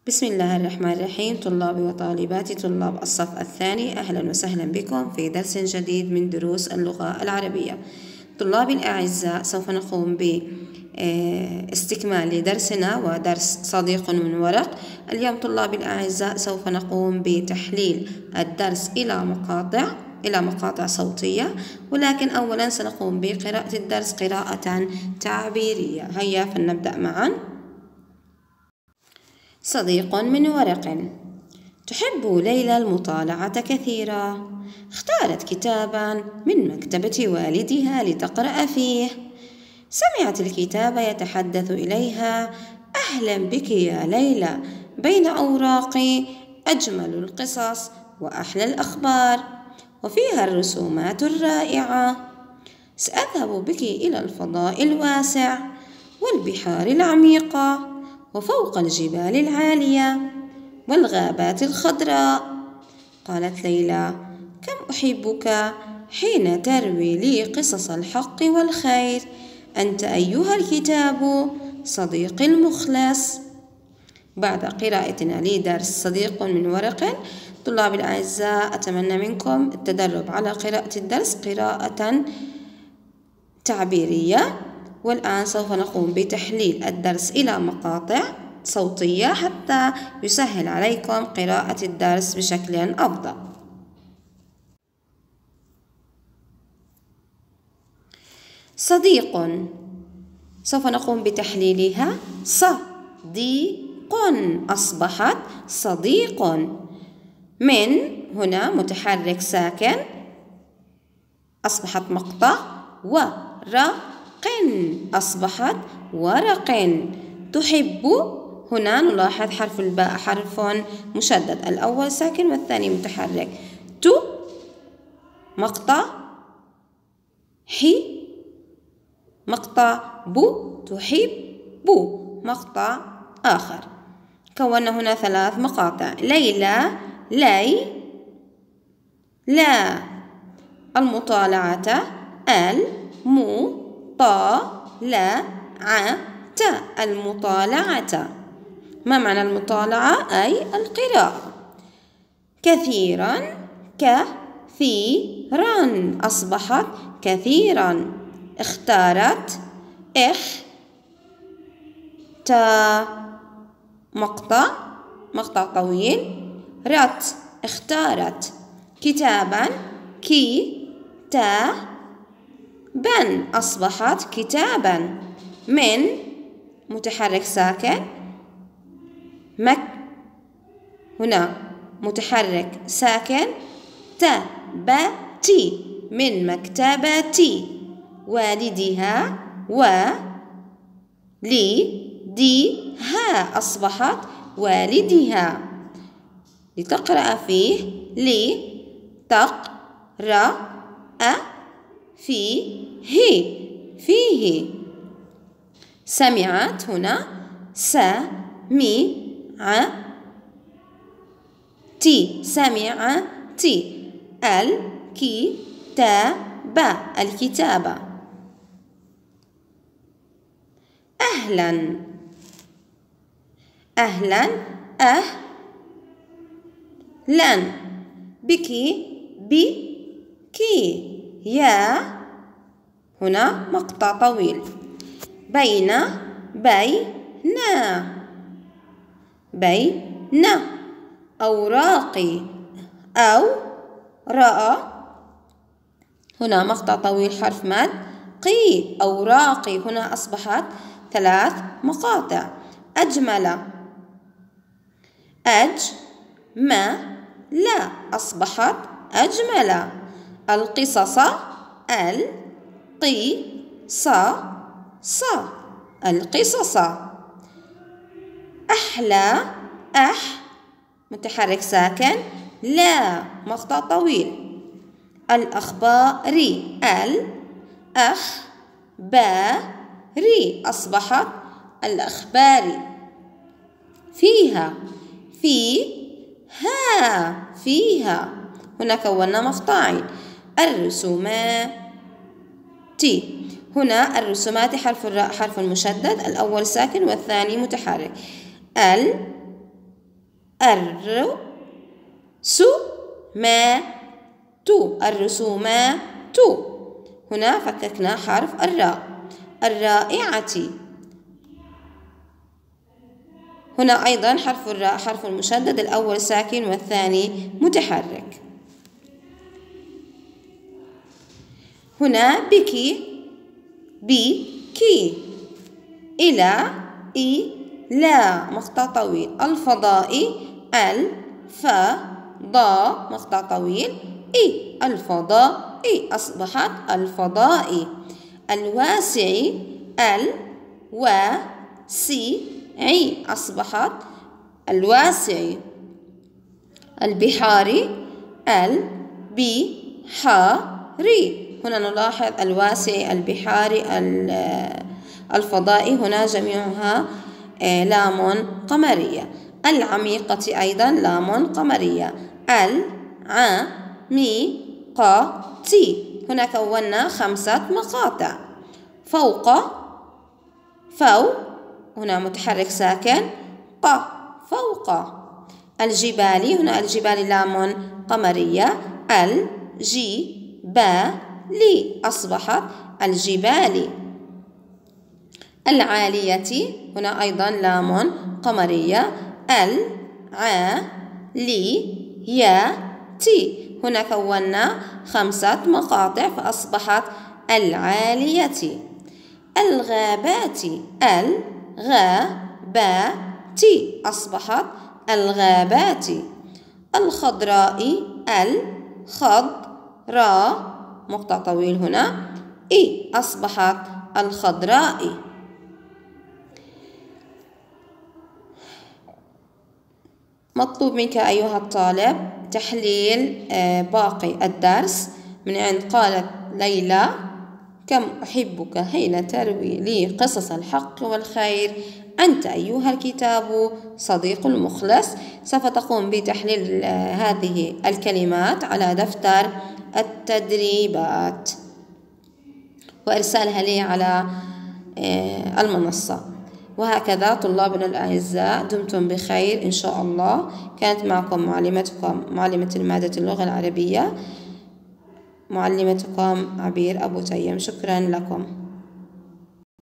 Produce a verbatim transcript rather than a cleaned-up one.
بسم الله الرحمن الرحيم. طلابي وطالباتي طلاب الصف الثاني، أهلا وسهلا بكم في درس جديد من دروس اللغة العربية. طلابي الأعزاء، سوف نقوم باستكمال لدرسنا ودرس صديق من ورق. اليوم طلابي الأعزاء سوف نقوم بتحليل الدرس إلى مقاطع إلى مقاطع صوتية، ولكن أولا سنقوم بقراءة الدرس قراءة تعبيرية. هيا فلنبدأ معا. صديق من ورق. تحب ليلى المطالعة كثيرا. اختارت كتابا من مكتبة والدها لتقرأ فيه. سمعت الكتاب يتحدث إليها: أهلا بك يا ليلى، بين أوراقي أجمل القصص وأحلى الأخبار، وفيها الرسومات الرائعة. سأذهب بك إلى الفضاء الواسع والبحار العميقة وفوق الجبال العالية والغابات الخضراء. قالت ليلى: كم أحبك حين تروي لي قصص الحق والخير. أنت أيها الكتاب صديقي المخلص. بعد قراءتنا لدرس صديق من ورق، طلاب الأعزاء أتمنى منكم التدرب على قراءة الدرس قراءة تعبيرية. والآن سوف نقوم بتحليل الدرس إلى مقاطع صوتية حتى يسهل عليكم قراءة الدرس بشكل أفضل. صديق، سوف نقوم بتحليلها. صديق أصبحت صديق. من هنا متحرك ساكن أصبحت مقطع. ورق أصبحت ورق. تحب، هنا نلاحظ حرف الباء حرف مشدد، الأول ساكن والثاني متحرك. ت مقطع، حي مقطع، بو تحب مقطع آخر. كونا هنا ثلاث مقاطع. ليلى لي لا. المطالعة المطالعة المطالعة. ما معنى المطالعة؟ أي القراءة. كثيرا كثيرا أصبحت كثيرا. اختارت اخ تا مقطع مقطع طويل. رت اختارت. كتابا كي تا بن أصبحت كتابا. من متحرك ساكن. مك هنا متحرك ساكن. تبتي من مكتبتي. والدها ولديها أصبحت والدها. لتقرأ فيه لتقرأ فيه فيه. سمعت هنا سمعتي سمعتي. الكتابة الكتابة. أهلا أهلا أهلا بك بكي يا، هنا مقطع طويل. بين بين بين أوراقي أو رأى، هنا مقطع طويل حرف مد. قي أوراقي، هنا أصبحت ثلاث مقاطع. أجمل أجمل أصبحت أجمل. القصص القصص القصص. أحلى أح متحرك ساكن. لا مقطع طويل. الأخبار الأخبار أصبحت الأخبار. فيها فيها فيها، هنا كونا مقطعين. الرسومات، هنا الرسومات حرف الراء حرف مشدد، الأول ساكن والثاني متحرك. ال الرسومات الرسومات. هنا فككنا حرف الراء. الرائعة. هنا أيضا حرف الراء حرف المشدد، الأول ساكن والثاني متحرك. هنا بكي بكي. إلى إلى مقطع طويل. الفضاء الفضاء مقطع طويل إي الفضاء إي أصبحت الفضاء. الواسع الواسع أصبحت الواسع. البحار البحار. هنا نلاحظ الواسع البحار الفضاء هنا جميعها لام قمرية. العميقة أيضا لام قمرية. العميقة. هنا كونا خمسة مقاطع. فوق فوق هنا متحرك ساكن ق فوق. الجبال هنا الجبال لام قمرية. الجبال أصبحت الجبال. العالية هنا أيضا لام قمرية. العالية. هنا كونا خمسة مقاطع فأصبحت العالية. الغابات الغابات أصبحت الغابات. الخضراء الخضراء مقطع طويل هنا إي أصبحت الخضراء. مطلوب منك أيها الطالب تحليل باقي الدرس من عند قالت ليلى: كم أحبك حين تروي لي قصص الحق والخير، أنت أيها الكتاب صديق المخلص. سوف تقوم بتحليل هذه الكلمات على دفتر التدريبات وإرسالها لي على المنصة. وهكذا طلابنا الأعزاء، دمتم بخير إن شاء الله. كانت معكم معلمتكم معلمة المادة اللغة العربية معلمتكم عبير أبو تيم. شكرا لكم.